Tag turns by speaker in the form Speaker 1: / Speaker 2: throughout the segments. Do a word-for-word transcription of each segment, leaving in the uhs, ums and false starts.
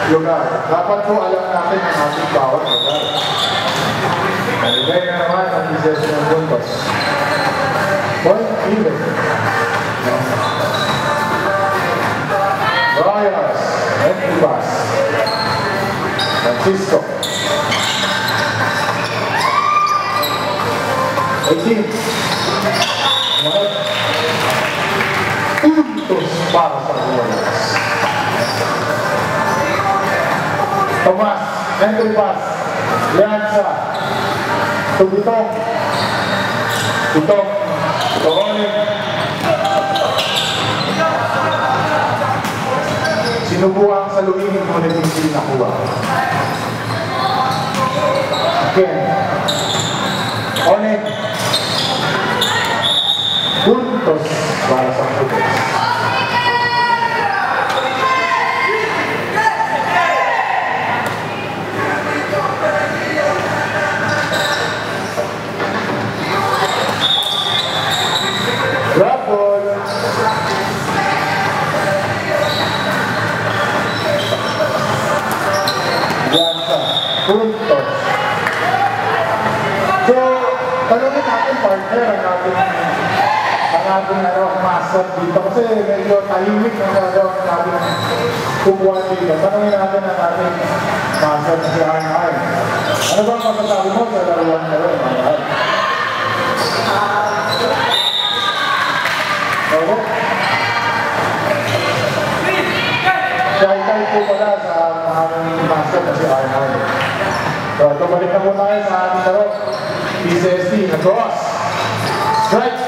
Speaker 1: lugar. Dapat po alam natin ang ating bawat lugar. Nalibay na naman ang pieces ng puntos. Point even. Royals, entry pass. Francisco. eighteen. Puntos para sa Royals. Tomas, entry pass. Lianza. Tubitong. Itong. Tohonin. Sinubuang sa lumihin mo na hindi nakuha. Again. Onig. Puntos para sa Putos. Grab ball. Lianza. Puntos. So, tanongin natin partner ang ating ang ating ano, master dito. Kasi medyo tahimik ang gagawin natin kumuha dito. Tanongin natin ang ating master na si Arnay. Ano ba ang masasabi mo sa dalawang laro, Arnay? Oo? Shy-type po pala sa aming master na si Arnay. So, tumalik na po tayo sa ating laro. P C S T, na-cross. Strike.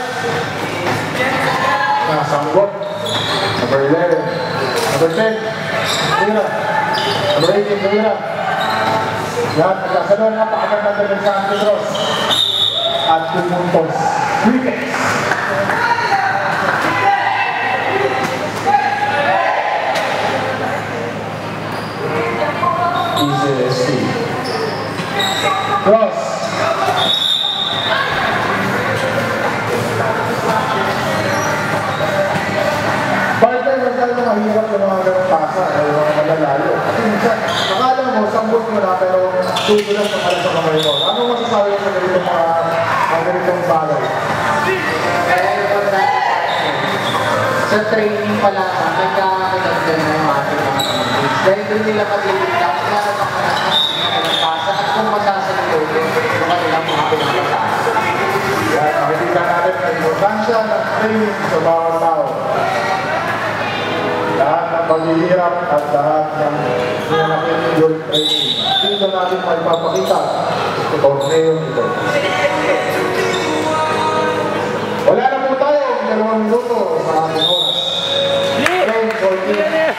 Speaker 1: Nasanggot. Number eleven. Number ten. Tira. Number eighteen. Tira. Lahat nagkasalon. Napakaganda ng San Pedros. At pumuntos. Wickets. P C S T. Cross. Mahirap yung mga ganong pasa o mga malalalo. Kasi minsan, akala mo, sambot mo na, pero tutulang na pala sa kamay mo. Ano masasabi mo sa ganitong mga, mga ganitong bagay?
Speaker 2: Kaya sa training pala, nagkakaganda na yung ating mga kapatid. Dahil doon nila mag-iilang, kaya naman ang pasa at kung masasalulo yung kanilang mga pinapasa.
Speaker 1: Yan, makikita natin ang importansya ng training sa bawat tao. Lahat ng paghihirap at lahat ng sinanapin yung training. Dito natin magpapakita sa torneo nito. Wala na po tayo ang dalawang minuto sa ating oras. ten fourteen.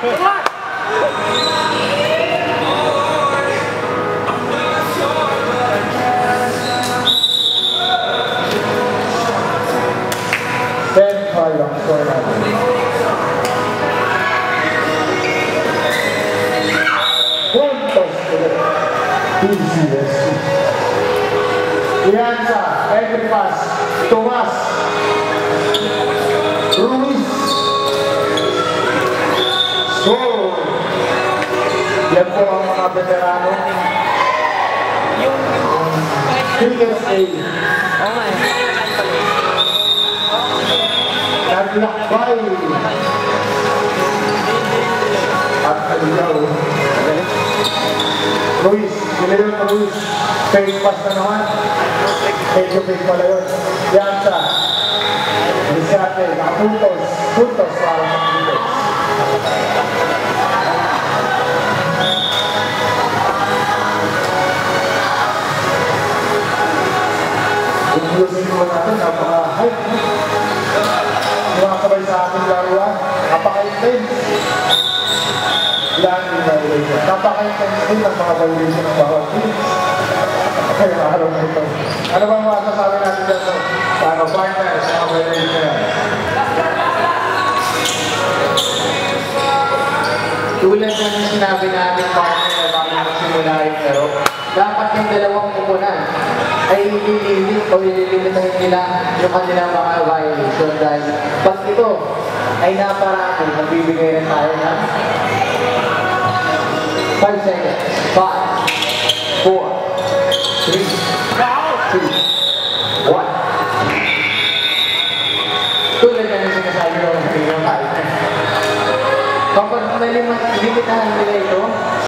Speaker 1: ten five ang score natin. P C S T. Lianza, entry pass. Tomas. Ruiz. Score. Yan po ang mga veterano. Cricket A. Naglakbay. At kaliyaw. Ruiz, Gileo na Ruiz. Fake pass na naman. Medyo fake pala yun. Lianza. Lisate, nakapuntos. Puntos para sa puntos. Yung music mo natin, napaka-hype. Mga sabay sa ating laruan, napaka-intense. Lang yung violation. Napaka-intense din ang mga violation ng bawat teams. Kaya araw na ito. Ano bang masasabi natin dyan sa ano, partner sa mga violation?
Speaker 2: Tulad na yung sinabi natin partner na bago magsimula yung laro, dapat yung dalawang kupunan ay ililimit o ililimitahin nila yung kanilang mga violation dahil pag ito ay naparami, magbibigay rin tayo na five seconds. five, four, three, two, one. Tulad na yung sinasabi ko ng video tayo. Kapag may limitahan nila ito,